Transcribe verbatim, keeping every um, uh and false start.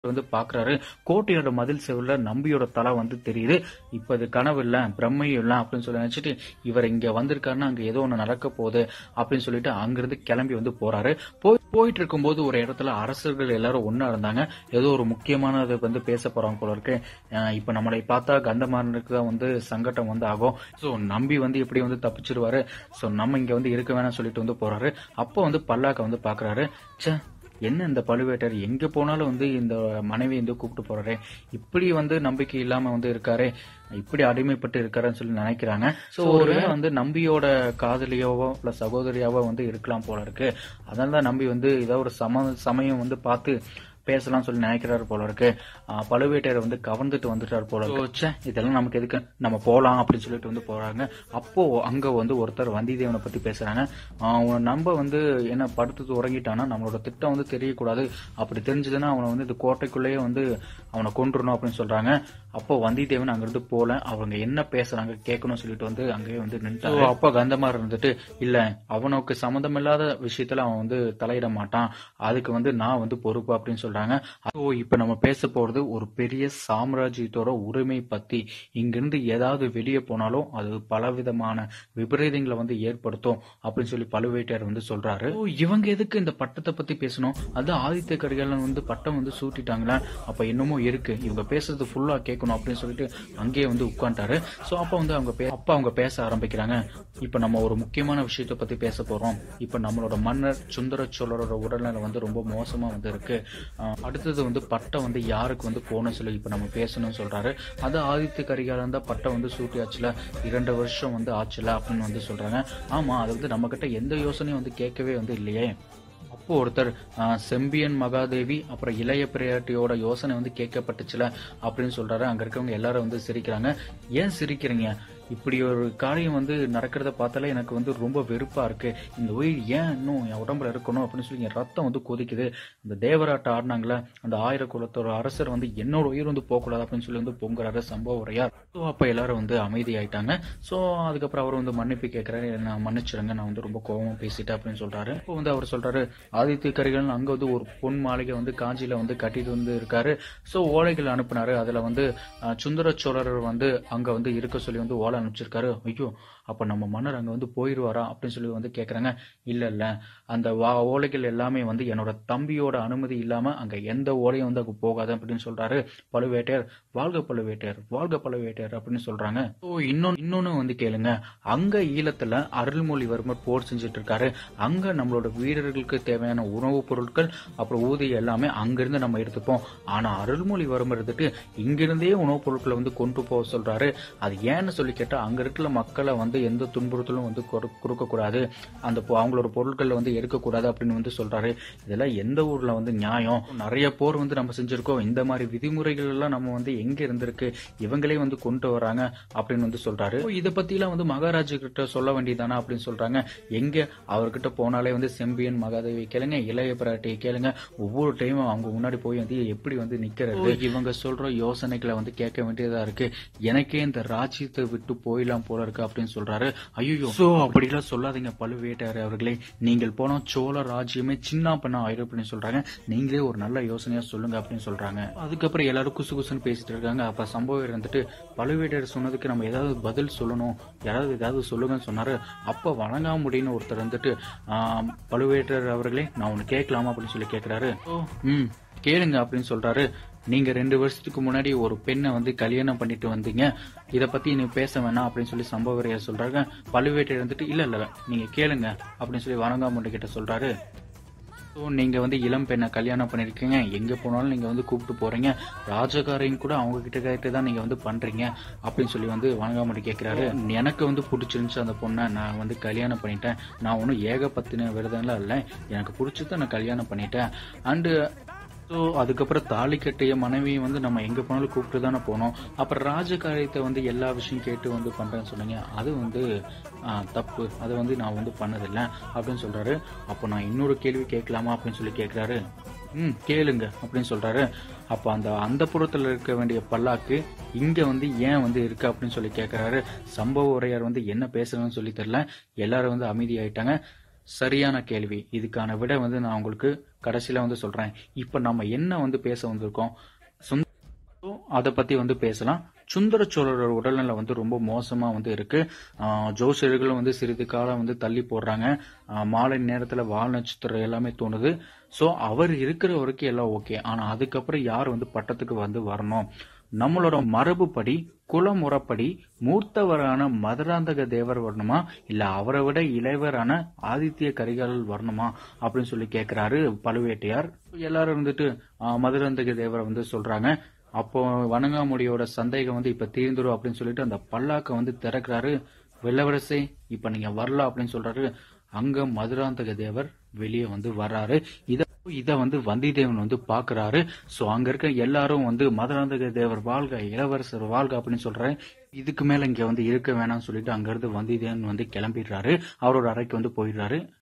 வந்து பாக்குறாரு. கோட்டையோட மதில் செவுல நம்பியோட தலை வந்து தெரியுது. இப்ப இது கனவு இல்ல, பிரம்மையும் இல்ல அப்படின்னு சொல்லி நினைச்சிட்டு இவர் இங்க வந்திருக்காருன்னா அங்க ஏதோ ஒண்ணு நடக்க போகுது அப்படின்னு சொல்லிட்டு அங்கிருந்து கிளம்பி வந்து போறாரு. போய் போயிட்டு இருக்கும்போது ஒரு இடத்துல அரசர்கள் எல்லாரும் ஒன்னா இருந்தாங்க. ஏதோ ஒரு முக்கியமானது வந்து பேச போறாங்க போல இருக்கு. இப்ப நம்மளை பார்த்தா கந்தமாறனுக்கு தான் வந்து சங்கடம் வந்து ஆகும். சோ நம்பி வந்து எப்படி வந்து தப்பிச்சிருவாரு. சோ நம்ம இங்க வந்து இருக்க வேணாம் சொல்லிட்டு வந்து போறாரு. அப்போ வந்து பல்லாக்க வந்து பாக்குறாரு. ச்சே, என்ன இந்த பழுவேட்டர் எங்க போனாலும் வந்து இந்த மனைவி வந்து கூப்பிட்டு போறாரு, இப்படி வந்து நம்பிக்கை இல்லாம வந்து இருக்காரு, இப்படி அடிமைப்பட்டு இருக்காருன்னு சொல்லி நினைக்கிறாங்க. சோ ஒருவேளை வந்து நம்பியோட காதலியாவோ இல்ல சகோதரியாவோ வந்து இருக்கலாம் போல இருக்கு. அதனாலதான் நம்பி வந்து ஏதோ ஒரு சம சமயம் வந்து பார்த்து பேசலாம் சொல்லி நினைக்கிறாரு போல இருக்கு. பழுவேட்டையரை வந்து கவர்ந்துட்டு வந்துட்டாரு போல இருக்கு. இதெல்லாம் நமக்கு எதுக்கு, நம்ம போலாம் அப்படின்னு சொல்லிட்டு வந்து போறாங்க. அப்போ அங்க வந்து ஒருத்தர் வந்தியத்தேவனை பத்தி பேசுறாங்க. நம்ம வந்து என்ன படுத்து உறங்கிட்டானா நம்மளோட திட்டம் வந்து தெரியக்கூடாது, அப்படி தெரிஞ்சதுன்னா அவனை வந்து இந்த கோட்டைக்குள்ளேயே வந்து அவனை கொன்றுணும் அப்படின்னு சொல்றாங்க. அப்போ வந்தியத்தேவன் அங்கிருந்து போல, அவங்க என்ன பேசுறாங்க கேட்கணும்னு சொல்லிட்டு வந்து அங்கேயே வந்து நின்றாரு. அப்ப கந்தமாறன் இருந்துட்டு இல்ல, அவனுக்கு சம்மந்தம் இல்லாத விஷயத்துல அவன் வந்து தலையிட மாட்டான், அதுக்கு வந்து நான் வந்து பொறுப்பு அப்படின்னு சொல்றாங்க. இப்ப நம்ம பேச போறது ஒரு பெரிய சாம்ராஜ்யத்தோட உரிமை பத்தி. இங்கிருந்து ஏதாவது வெளியே போனாலும் அது பலவிதமான விபரீதங்களை வந்து ஏற்படுத்தும் அப்படின்னு சொல்லி பழுவேட்டையர் வந்து சொல்றாரு. இவங்க எதுக்கு இந்த பட்டத்தை பத்தி பேசணும், அது ஆதித்த கரிகாலன் வந்து பட்டம் வந்து சூட்டிட்டாங்களா, அப்ப என்னமோ இருக்கு, இவங்க பேசுறது ஃபுல்லா கேட்கணும் அப்படின்னு சொல்லிட்டு அங்கேயே வந்து உட்காந்துட்டாரு. சோ அப்ப வந்து அவங்க அப்ப அவங்க பேச ஆரம்பிக்கிறாங்க. இப்ப நம்ம ஒரு முக்கியமான விஷயத்த பத்தி பேச போறோம். இப்ப நம்மளோட மன்னர் சுந்தர சோழரோட உடல்நிலை வந்து ரொம்ப மோசமா வந்து இருக்கு. அடுத்தது வந்து பட்டம் வந்து யாருக்கு வந்து போகணும் சொல்லி இப்ப நம்ம பேசணும்னு சொல்றாரு. அது ஆதித்த கரிகாலன் தான் பட்டம் வந்து சூட்டியாச்சுல, இரண்டு வருஷம் வந்து ஆச்சுல அப்படின்னு வந்து சொல்றாங்க. ஆமா, அது வந்து நம்ம கிட்ட எந்த யோசனையும் வந்து கேட்கவே வந்து இல்லையே. அப்போ ஒருத்தர் செம்பியன் மகாதேவி அப்புறம் இளைய பிரையாட்டியோட யோசனை வந்து கேட்கப்பட்டுச்சுல அப்படின்னு சொல்றாரு. அங்க இருக்கவங்க எல்லாரும் வந்து சிரிக்கிறாங்க. ஏன் சிரிக்கிறீங்க, இப்படி ஒரு காரியம் வந்து நடக்கிறத பார்த்தாலே எனக்கு வந்து ரொம்ப வெறுப்பா இருக்கு. இந்த உயிர் ஏன் இன்னும் என் உடம்புல இருக்கணும் அப்படின்னு சொல்லி என் ரத்தம் வந்து கொதிக்குது. இந்த தேவராட்ட ஆடினாங்களே அந்த ஆயிர குலத்தோட அரசர் வந்து என்னோட உயிர் வந்து போகக்கூடாது அப்படின்னு சொல்லி வந்து பொங்குறாரு சம்பவ உரையார். ஸோ அப்ப எல்லாரும் வந்து அமைதி ஆயிட்டாங்க. ஸோ அதுக்கப்புறம் அவர் வந்து மன்னிப்பு கேட்கிறாரு. நான் மன்னிச்சிருங்க, நான் வந்து ரொம்ப கோபமா பேசிட்டேன் அப்படின்னு சொல்றாரு. இப்போ வந்து அவர் சொல்றாரு, ஆதித்த கரிகாலன் அங்க வந்து ஒரு பொன் மாளிகை வந்து காஞ்சியில வந்து கட்டிட்டு வந்து இருக்காரு. ஸோ ஓலைகள் அனுப்புனாரு. அதுல வந்து சுந்தர சோழர் வந்து அங்க வந்து இருக்க சொல்லி வந்து ஓலை அனுப்பிச்சிருக்காரு. ஐயோ, அப்ப நம்ம மன்னர் அங்க வந்து போயிருவாரா அப்படின்னு சொல்லி வந்து கேக்குறாங்க. இல்ல இல்ல, அந்த ஓலைகள் எல்லாமே வந்து என்னோட தம்பியோட அனுமதி இல்லாம அங்க எந்த ஓலையும் வந்து அங்க போகாது அப்படின்னு சொல்றாரு. பழுவேட்டையர் வாழ்க பழுவேட்டையர், வாழ்க பழுவேட்டையர் அப்படின்னு சொல்றாங்க. இன்னொன்னு இன்னொன்னு வந்து கேளுங்க, அங்க ஈழத்துல அருள்மொழிவர்மர் போர் செஞ்சுட்டு இருக்காரு. அங்க நம்மளோட வீரர்களுக்கு தேவையான உணவுப் பொருட்கள் அப்புறம் ஊதியம் எல்லாமே அங்கிருந்து நம்ம எடுத்துப்போம். ஆனா அருள்மொழிவர்மர் இருந்துட்டு இங்கிருந்தே உணவுப் பொருட்களை வந்து கொண்டு போக சொல்றாரு. அது ஏன்னு சொல்லி கேட்டா, அங்க இருக்கிற மக்களை வந்து எந்த துன்புறுத்தலும் வந்து கொடுக்க கூடாது, அந்த அவங்களோட பொருட்களை வந்து எடுக்கக்கூடாது அப்படின்னு வந்து சொல்றாரு. இதெல்லாம் எந்த ஊர்ல வந்து நியாயம்? நிறைய போர் வந்து நம்ம செஞ்சிருக்கோம், இந்த மாதிரி விதிமுறைகள் எல்லாம் நம்ம வந்து எங்க இருந்திருக்கு, இவங்களே வந்து கொண்டு வராங்க அப்படின்னு வந்து சொல்றாரு. இதை பத்தி எல்லாம் வந்து மகாராஜா கிட்ட சொல்ல வேண்டியதானா அப்படின்னு சொல்றாங்க. எங்க அவர்கிட்ட போனாலே வந்து செம்பியன் மகாதேவி கேளுங்க, இளைய பிராட்டியை கேளுங்க, ஒவ்வொரு டைமும் அவங்க முன்னாடி போய் வந்து எப்படி வந்து நிக்கிறது, இவங்க சொல்ற யோசனைகளை வந்து கேட்க வேண்டியதா இருக்கு. எனக்கே இந்த ராஜ்யத்தை விட்டு போயிடலாம் போல இருக்கு அப்படின்னு சொல்றாரு. ஐயோ, சோ அப்படிலாம் சொல்லாதீங்க பழுவேட்டையர் அவர்களே, நீங்கள் போனா சோழ ராஜ்யமே சின்ன பண்ண ஆயிரும் அப்படின்னு சொல்றாங்க. நீங்களே ஒரு நல்ல யோசனையா சொல்லுங்க அப்படின்னு சொல்றாங்க. அதுக்கப்புறம் எல்லாரும் குசு குசுன்னு பேசிட்டு இருக்காங்க. அப்ப சம்பவம் இருந்துட்டு பழுவேட்டையர் சொன்னதுக்கு நம்ம ஏதாவது பதில் சொல்லணும், யாராவது ஏதாவது சொல்லுங்கன்னு சொன்னாரு. அப்ப வணங்காமுடின்னு ஒருத்தர் வந்துட்டு பழுவேட்டையர் அவர்களே, நான் ஒன்னு கேட்கலாமா அப்படின்னு சொல்லி கேட்கிறாரு. ம் கேளுங்க அப்படின்னு சொல்றாரு. நீங்க ரெண்டு வருஷத்துக்கு முன்னாடி ஒரு பெண்ணை வந்து கல்யாணம் பண்ணிட்டு வந்தீங்க, இத பத்தி நீ பேச வேணாம் அப்படின்னு சொல்லி சம்பவரையர் சொல்றாங்க. பழுவேட்டையர் வந்துட்டு இல்ல இல்ல நீங்க கேளுங்க அப்படின்னு சொல்லி வணங்காமுடி கிட்ட சொல்றாரு. ஸோ நீங்க வந்து இளம் பெண்ணை கல்யாணம் பண்ணிருக்கீங்க, எங்க போனாலும் நீங்க வந்து கூப்பிட்டு போறீங்க, ராஜகாரையும் கூட அவங்க கிட்ட கேட்டு தான் நீங்க வந்து பண்றீங்க அப்படின்னு சொல்லி வந்து வணங்காமுடி கேட்கிறாரு. எனக்கு வந்து பிடிச்சிருந்துச்சு அந்த பொண்ணை, நான் வந்து கல்யாணம் பண்ணிட்டேன், நான் ஒன்னும் ஏகப்பத்தின விரதம்லாம் இல்லை, எனக்கு பிடிச்சத நான் கல்யாணம் பண்ணிட்டேன். அண்டு ஸோ அதுக்கப்புறம் தாலி கட்டிய மனைவியை வந்து நம்ம எங்க போனாலும் கூப்பிட்டு தானே போனோம். அப்புறம் ராஜகாரியத்தை வந்து எல்லா விஷயம் கேட்டு வந்து பண்றேன்னு சொன்னீங்க, அது வந்து தப்பு, அதை வந்து நான் வந்து பண்ணதில்லை அப்படின்னு சொல்றாரு. அப்போ நான் இன்னொரு கேள்வி கேட்கலாமா அப்படின்னு சொல்லி கேட்கிறாரு. ம் கேளுங்க அப்படின்னு சொல்றாரு. அப்ப அந்த அந்த புறத்துல இருக்க வேண்டிய பல்லாக்கு இங்க வந்து ஏன் வந்து இருக்கு அப்படின்னு சொல்லி கேட்கிறாரு. சம்பவ உரையார் வந்து என்ன பேசுறதுன்னு சொல்லி தெரியல. எல்லாரும் வந்து அமைதி ஆயிட்டாங்க. சரியான கேள்வி. இதுக்கான விடை வந்து நான் உங்களுக்கு கடைசியில வந்து சொல்றேன். இப்ப நம்ம என்ன வந்து பேச வந்திருக்கோம்? சுந்தர அத பத்தி வந்து பேசலாம். சுந்தர சோழரோட உடல்நிலை வந்து ரொம்ப மோசமா வந்து இருக்கு. ஆஹ் ஜோசியர்களும் வந்து சிறிது காலம் வந்து தள்ளி போடுறாங்க. ஆஹ் மாலை நேரத்துல வால் நட்சத்திரம் எல்லாமே தோணுது. சோ அவர் இருக்கிற வரைக்கும் எல்லாம் ஓகே. ஆனா அதுக்கப்புறம் யார் வந்து பட்டத்துக்கு வந்து வரணும்? நம்மளோட மரபுப்படி குலமுறைப்படி மூத்தவரான மதுராந்தக தேவர் வரணுமா, இல்ல அவரை விட இளையவரான ஆதித்ய கரிகாலர் வரணுமா அப்படின்னு சொல்லி கேக்குறாரு பழுவேட்டையார். எல்லாரும் வந்துட்டு ஆஹ் மதுராந்தக தேவரை வந்து சொல்றாங்க. அப்போ வணங்காமுடியோட சந்தேகம் வந்து இப்ப தீர்ந்துடும் அப்படின்னு சொல்லிட்டு அந்த பல்லாக்க வந்து திறக்கிறாரு. வெள்ளவரசே, இப்ப நீங்க வரலாம் அப்படின்னு சொல்றாரு. அங்க மதுராந்தக தேவர் வெளியே வந்து வர்றாரு. இத இத வந்து வந்தியத்தேவன் வந்து பாக்குறாரு. சோ அங்க இருக்க எல்லாரும் வந்து மதுராந்தக தேவர் வாழ்க, இளவரசர் வாழ்க அப்படின்னு சொல்றாரு. இதுக்கு மேல இங்க வந்து இருக்க வேணாம்னு சொல்லிட்டு அங்க இருந்து வந்தியத்தேவன் வந்து கிளம்பிடுறாரு. அவரோட அறைக்கு வந்து போயிடுறாரு.